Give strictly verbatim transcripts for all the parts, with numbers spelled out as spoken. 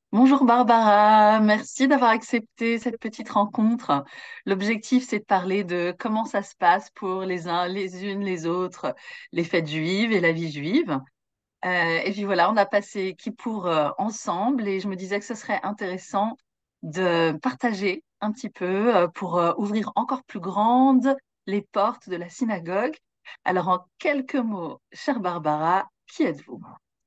Bonjour Barbara, merci d'avoir accepté cette petite rencontre. L'objectif, c'est de parler de comment ça se passe pour les uns, les unes, les autres, les fêtes juives et la vie juive. Euh, et puis voilà, on a passé Kippour euh, ensemble et je me disais que ce serait intéressant de partager un petit peu euh, pour euh, ouvrir encore plus grandes les portes de la synagogue. Alors en quelques mots, chère Barbara, qui êtes-vous?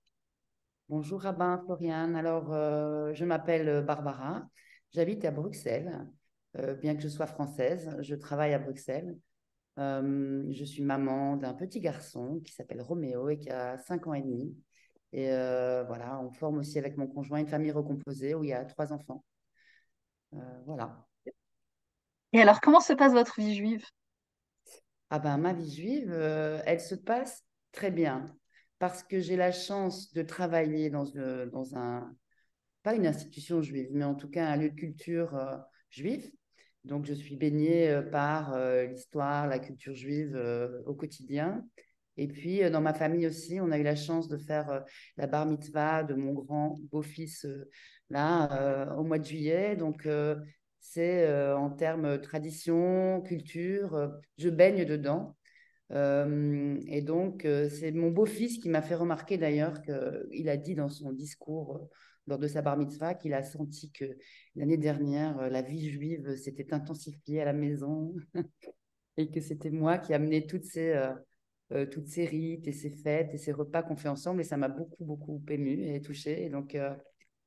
Bonjour Rabbin Florian. Alors, euh, je m'appelle euh, Barbara. J'habite à Bruxelles. Euh, bien que je sois française, je travaille à Bruxelles. Euh, je suis maman d'un petit garçon qui s'appelle Roméo et qui a cinq ans et demi. Et euh, voilà, on forme aussi avec mon conjoint une famille recomposée où il y a trois enfants. Euh, voilà. Et alors, comment se passe votre vie juive? Ah ben, ma vie juive, euh, elle se passe très bien parce que j'ai la chance de travailler dans, une- dans un, pas une institution juive, mais en tout cas un lieu de culture euh, juif. Donc, je suis baignée euh, par euh, l'histoire, la culture juive euh, au quotidien. Et puis, euh, dans ma famille aussi, on a eu la chance de faire euh, la bar mitzvah de mon grand beau-fils euh, là euh, au mois de juillet. Donc, euh, c'est euh, en termes tradition, culture, euh, je baigne dedans. Euh, et donc, euh, c'est mon beau-fils qui m'a fait remarquer d'ailleurs qu'il a dit dans son discours euh, lors de sa bar mitzvah qu'il a senti que l'année dernière, euh, la vie juive s'était intensifiée à la maison et que c'était moi qui amenais toutes ces, euh, euh, toutes ces rites et ces fêtes et ces repas qu'on fait ensemble. Et ça m'a beaucoup, beaucoup émue et touchée. Et donc, euh,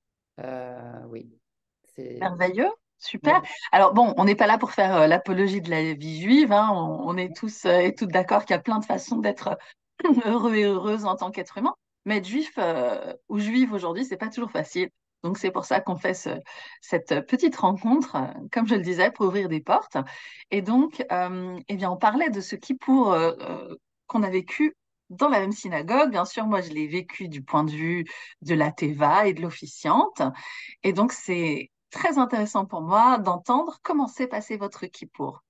euh, oui, c'est... Merveilleux, super. Ouais. Alors bon, on n'est pas là pour faire euh, l'apologie de la vie juive, hein. On, on est tous euh, et toutes d'accord qu'il y a plein de façons d'être heureux et heureuse en tant qu'être humain. Mais être juif euh, ou juive aujourd'hui, c'est pas toujours facile. Donc c'est pour ça qu'on fait ce- cette petite rencontre, euh, comme je le disais, pour ouvrir des portes. Et donc, euh, eh bien, on parlait de ce qui pour euh, euh, qu'on a vécu dans la même synagogue. Bien sûr, moi, je l'ai vécu du point de vue de la teva et de l'officiante. Et donc, c'est très intéressant pour moi d'entendre comment s'est passé votre kippour.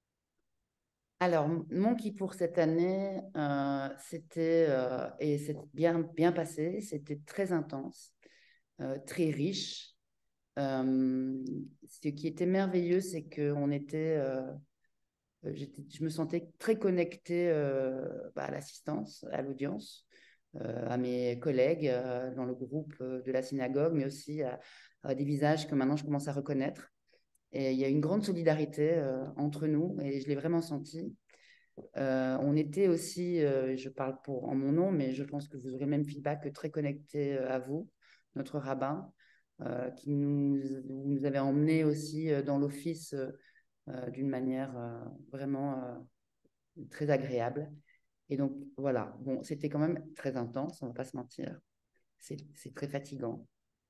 Alors, m- mon pour cette année, euh, c'était, euh, et c'est bien, bien passé, c'était très intense, euh, très riche. Euh, Ce qui était merveilleux, c'est que on était, euh, j'étais- je me sentais très connectée euh, bah, à l'assistance, à l'audience, euh, à mes collègues euh, dans le groupe euh, de la synagogue, mais aussi à, à des visages que maintenant je commence à reconnaître. Et il y a une grande solidarité euh, entre nous, et je l'ai vraiment senti. Euh, on était aussi, euh, je parle pour, en mon nom, mais je pense que vous aurez le même feedback, très connecté euh, à vous, notre rabbin, euh, qui nous, nous avait emmenés aussi euh, dans l'office euh, euh, d'une manière euh, vraiment euh, très agréable. Et donc voilà, bon, c'était quand même très intense, on ne va pas se mentir, c'est c'est très fatigant.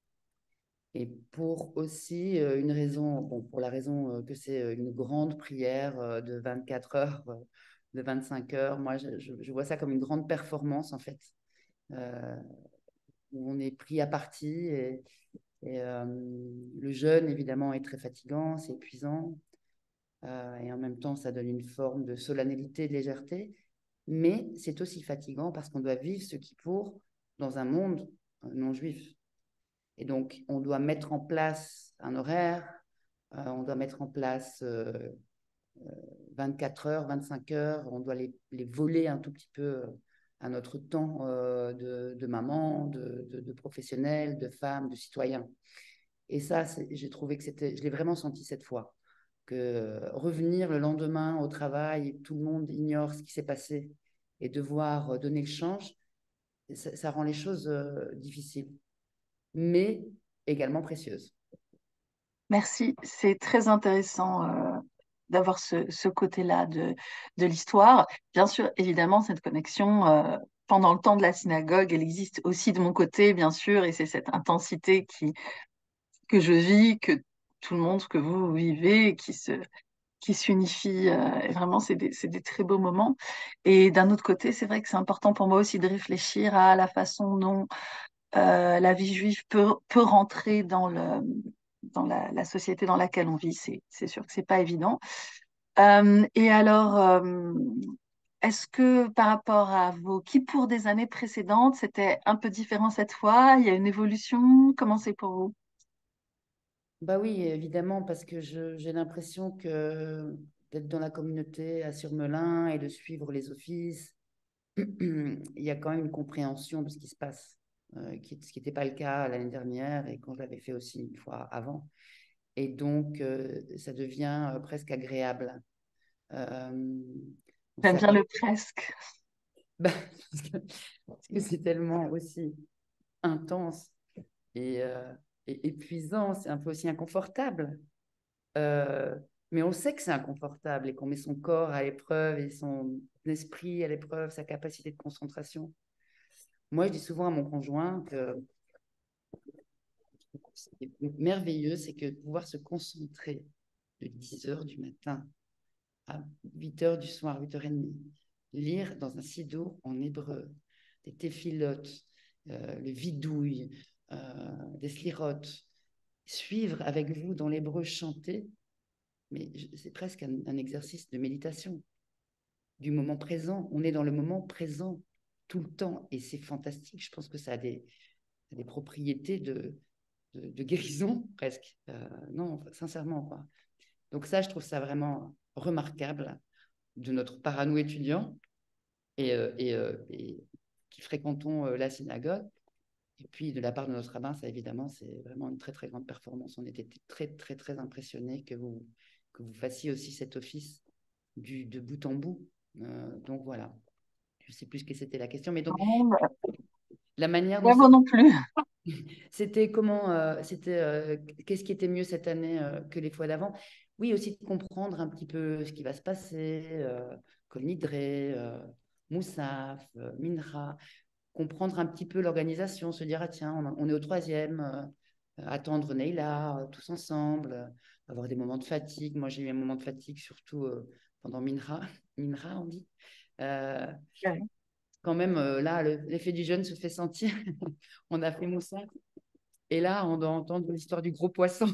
Et pour aussi euh, une raison, bon, pour la raison euh, que c'est euh, une grande prière euh, de vingt-quatre heures, euh, de vingt-cinq heures, moi je, je- je vois ça comme une grande performance en fait, euh, où on est pris à partie et, et, euh, le jeûne évidemment est très fatigant, c'est épuisant, euh, et en même temps ça donne une forme de solennité, de légèreté, mais c'est aussi fatigant parce qu'on doit vivre ce qui pour dans un monde euh, non juif. Et donc, on doit mettre en place un horaire, euh, on doit mettre en place euh, vingt-quatre heures, vingt-cinq heures, on doit les, les voler un tout petit peu euh, à notre temps euh, de, de maman, de, de, de professionnel, de femme, de citoyen. Et ça, j'ai trouvé que c'était, je l'ai vraiment senti cette fois, que euh, revenir le lendemain au travail, et tout le monde ignore ce qui s'est passé et devoir euh, donner le change, ça, ça rend les choses euh, difficiles, mais également précieuses. Merci, c'est très intéressant euh, d'avoir ce, ce côté-là de, de l'histoire. Bien sûr, évidemment, cette connexion euh, pendant le temps de la synagogue, elle existe aussi de mon côté, bien sûr, et c'est cette intensité qui, que je vis, que tout le monde, que vous vivez, qui se, qui s'unifie. Euh, et vraiment, c'est des, c'est des très beaux moments. Et d'un autre côté, c'est vrai que c'est important pour moi aussi de réfléchir à la façon dont euh, la vie juive peut, peut rentrer dans le, dans la, la société dans laquelle on vit. C'est, c'est sûr que c'est pas évident. Euh, et alors, euh, est-ce que par rapport à vos kippours des années précédentes, c'était un peu différent cette fois? Il y a une évolution? Comment c'est pour vous? Bah oui, évidemment, parce que je- j'ai l'impression que d'être dans la communauté à Surmelin et de suivre les offices, il y a quand même une compréhension de ce qui se passe, euh, qui, ce qui n'était pas le cas l'année dernière et quand je l'avais fait aussi une fois avant. Et donc, euh, ça devient euh, presque agréable. Euh, on J'aime bien s'arrive- le presque. bah, parce que parce que c'est tellement aussi intense et, euh, et épuisant, c'est un peu aussi inconfortable. Euh, mais on sait que c'est inconfortable et qu'on met son corps à l'épreuve et son esprit à l'épreuve, sa capacité de concentration. Moi, je dis souvent à mon conjoint que ce qui est merveilleux, c'est que pouvoir se concentrer de dix heures du matin à huit heures du soir, huit heures trente, lire dans un siddur en hébreu, des téphilotes, euh, le vidouille, euh, des slirotes, suivre avec vous dans l'hébreu chanter, mais c'est presque un, un exercice de méditation, du moment présent. On est dans le moment présent tout le temps et c'est fantastique. Je pense que ça a des, des propriétés de, de, de guérison presque. Euh, non, sincèrement, quoi. Donc ça, je trouve ça vraiment remarquable de notre parano étudiant et, euh, et, euh, et qui fréquentons euh, la synagogue. Et puis de la part de notre rabbin, ça évidemment, c'est vraiment une très très grande performance. On était très très très impressionnés que vous, que vous fassiez aussi cet office du, de bout en bout. Euh, donc voilà, je ne sais plus ce que c'était la question, mais donc Bon, bah, la manière dont ouais, moi non plus. c'était comment, euh, c'était, euh, qu'est-ce qui était mieux cette année euh, que les fois d'avant? Oui, aussi de comprendre un petit peu ce qui va se passer, euh, Kol Nidré, euh, Moussaf, euh, Minra, comprendre un petit peu l'organisation, se dire, ah tiens, on, on est au troisième, euh, attendre Neila, euh, tous ensemble, euh, avoir des moments de fatigue. Moi, j'ai eu un moment de fatigue, surtout euh, pendant Minra, Minra, on dit. Euh, Ouais. Quand même, euh, là, le- l'effet du jeûne se fait sentir. On a fait Moussaf. Et là, on doit entendre l'histoire du gros poisson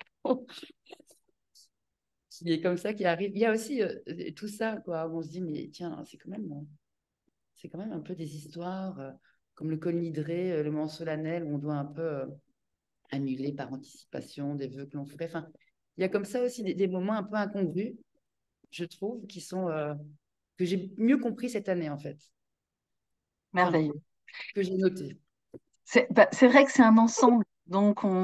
qui est comme ça, qui arrive. Il y a aussi euh, tout ça, quoi, où on se dit, mais tiens, c'est quand même, c'est quand même un peu des histoires euh, comme le col nidré, euh, le moment solennel, où on doit un peu euh, annuler par anticipation des vœux que l'on ferait. Enfin, il y a comme ça aussi des, des moments un peu incongrus, je trouve, qui sont euh, que j'ai mieux compris cette année, en fait. Enfin, Merveilleux. que j'ai noté. C'est bah, c'est vrai que c'est un ensemble. Donc, on,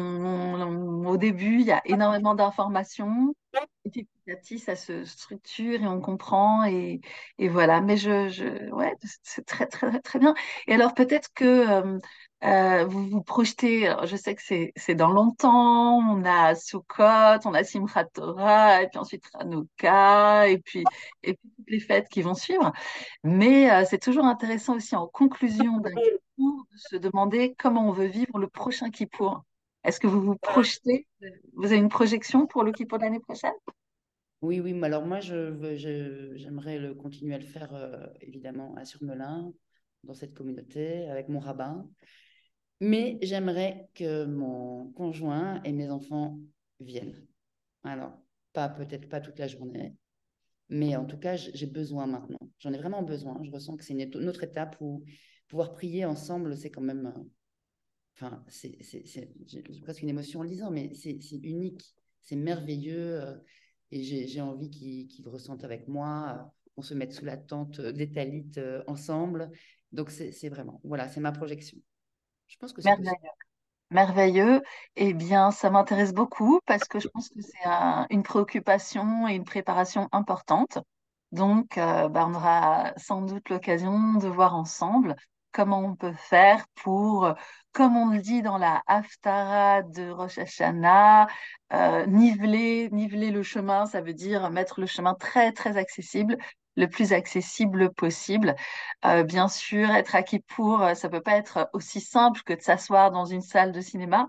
on- au début, il y a énormément d'informations. Et petit à petit, ça se structure et on comprend. Et, et voilà. Mais je, je, ouais, c'est très, très, très bien. Et alors, peut-être que euh, euh, vous vous projetez. Alors, je sais que c'est, c'est dans longtemps. On a Sukkot, on a Simchat Torah, et puis ensuite Hanouka, et puis, et puis toutes les fêtes qui vont suivre. Mais euh, c'est toujours intéressant aussi en conclusion d'un Kippour de se demander comment on veut vivre le prochain Kippour. Est-ce que vous vous projetez, vous avez une projection pour le Kippour de l'année prochaine? Oui, oui, mais alors moi, je, veux- je- j'aimerais le, continuer à le faire, euh, évidemment, à Surmelin, dans cette communauté, avec mon rabbin. Mais j'aimerais que mon conjoint et mes enfants viennent. Alors, pas peut-être pas toute la journée, mais en tout cas, j- j'ai besoin maintenant. J'en ai vraiment besoin. Je ressens que c'est une, éto- une autre étape où pouvoir prier ensemble, c'est quand même, euh, enfin, c'est c'est- c'est- j'ai j'ai presque une émotion en le disant, mais c'est c'est unique, c'est merveilleux, euh, et j'ai j'ai envie qu'ils qu'ils le ressentent avec moi, euh, qu'on se mette sous la tente euh, des Talit euh, ensemble. Donc, c'est c'est vraiment, voilà, c'est ma projection. Je pense que c'est possible. Merveilleux. Merveilleux. Eh bien, ça m'intéresse beaucoup parce que je pense que c'est un- une préoccupation et une préparation importante. Donc, euh, bah, on aura sans doute l'occasion de voir ensemble comment on peut faire pour, euh, comme on le dit dans la Haftara de Rosh Hashanah, euh, niveler, niveler le chemin. Ça veut dire mettre le chemin très, très accessible, le plus accessible possible. Euh, bien sûr, être à Kippour, euh, ça peut pas être aussi simple que de s'asseoir dans une salle de cinéma.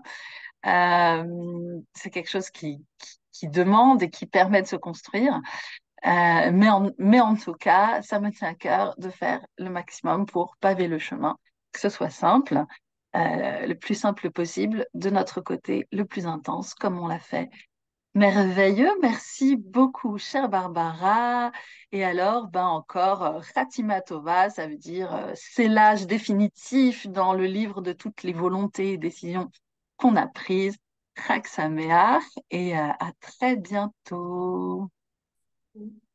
Euh, c'est quelque chose qui, qui, qui demande et qui permet de se construire. Euh, mais, en, mais en tout cas, ça me tient à cœur de faire le maximum pour paver le chemin, que ce soit simple, euh, le plus simple possible, de notre côté, le plus intense, comme on l'a fait. Merveilleux, merci beaucoup, chère Barbara. Et alors, ben encore, euh, Khatima Tova, ça veut dire euh, c'est l'âge définitif dans le livre de toutes les volontés et décisions qu'on a prises. Chag Sameach et euh, à très bientôt.